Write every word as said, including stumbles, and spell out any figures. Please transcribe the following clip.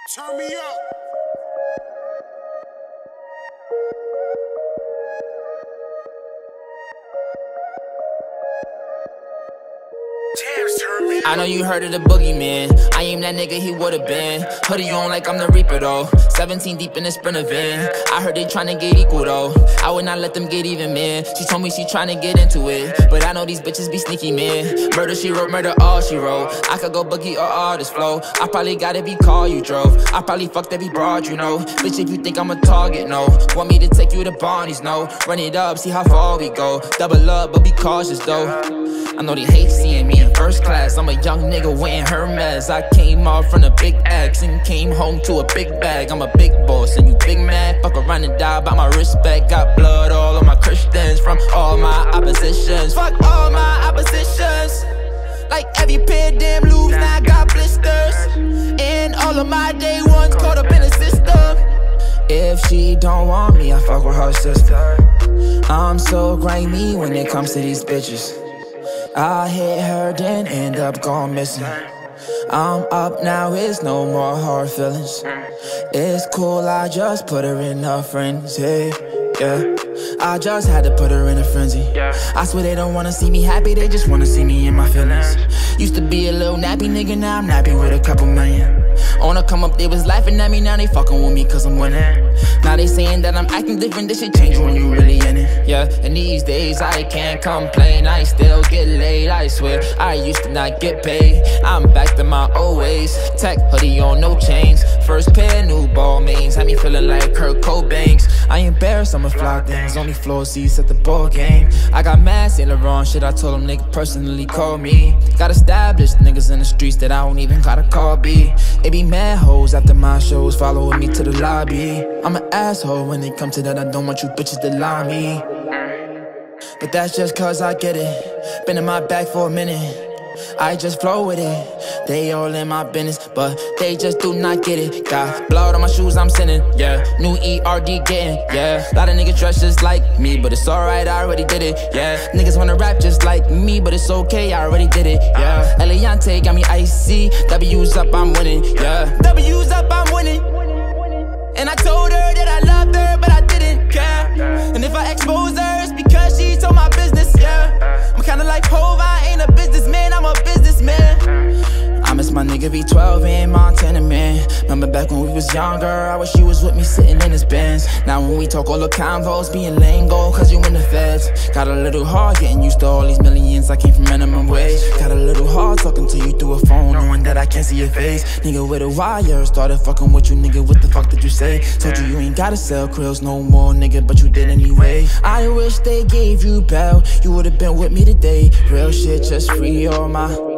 Turn me up. I know you heard of the boogeyman. I ain't that nigga he would've been. Hoodie on like I'm the Reaper though. seventeen deep in the Sprinter van. I heard they tryna get equal though. I would not let them get even, man. She told me she tryna get into it, but I know these bitches be sneaky, man. Murder she wrote, murder all she wrote. I could go boogie or artist flow. I probably got every car you drove. I probably fucked every broad you know. Bitch, if you think I'm a target, no. Want me to take you to Barney's, no. Run it up, see how far we go. Double up, but be cautious though. I know they hate seeing me in first class. I'm a young nigga wearing Hermes. I came off from a big X and came home to a big bag. I'm a big boss and you big mad. Fuck around and die by my respect. Got blood all on my Christians from all my oppositions. Fuck all my oppositions. Like every pair of damn loops, now I got blisters. And all of my day ones caught up in the system. If she don't want me, I fuck with her sister. I'm so grimy when it comes to these bitches. I hit her, then end up going missing. I'm up now, it's no more hard feelings. It's cool, I just put her in a frenzy, yeah. I just had to put her in a frenzy. I swear they don't wanna see me happy, they just wanna see me in my feelings. Used to be a little nappy nigga, now I'm nappy with a couple million. On a come up, they was laughing at me, now they fucking with me cause I'm winning. Now they saying that I'm acting different, this shit change when you really in it. Yeah, and these days I can't complain, I still get laid, I swear. I used to not get paid, I'm back to my old ways. Tech hoodie on, no chains. First pair, new ball mains, had me feeling like Kurt Cobain's. I ain't embarrassed, I'ma fly things, only floor seats at the ball game. I got mad, saying the wrong shit, I told them nigga personally call me. Got established niggas in the streets that I don't even gotta call B. It be mad hoes after my shows, following me to the lobby. I'm an asshole when it comes to that, I don't want you bitches to lie me. But that's just cause I get it. Been in my bag for a minute, I just flow with it. They all in my business, but they just do not get it. Got blood on my shoes, I'm sending, yeah. New E R D getting, yeah. Lot of niggas dress just like me, but it's alright, I already did it, yeah. Niggas wanna rap just like me, but it's okay, I already did it, yeah. Eliante got me icy, W's up, I'm winning, yeah. W's up, I'm winning. And I told her that I loved her, but I didn't care. And if I expose her, it's because she told my business, yeah. I'm kinda like Hov, I ain't a businessman, I'm a businessman. I miss my nigga V twelve in Montana, man. Remember back when we was younger, I wish you was with me sitting in his Benz. Now when we talk all the convos, being lingo, cause you in the feds. Got a little hard getting used to all these millions, I came from minimum wage. Got a little hard talking to you through a phone, knowing that I can't see your face. Nigga with a wire, started fucking with you, nigga, what the fuck did you say? Told you you ain't gotta sell krills no more, nigga, but you did anyway. I wish they gave you bail, you would've been with me today. Real shit, just free all my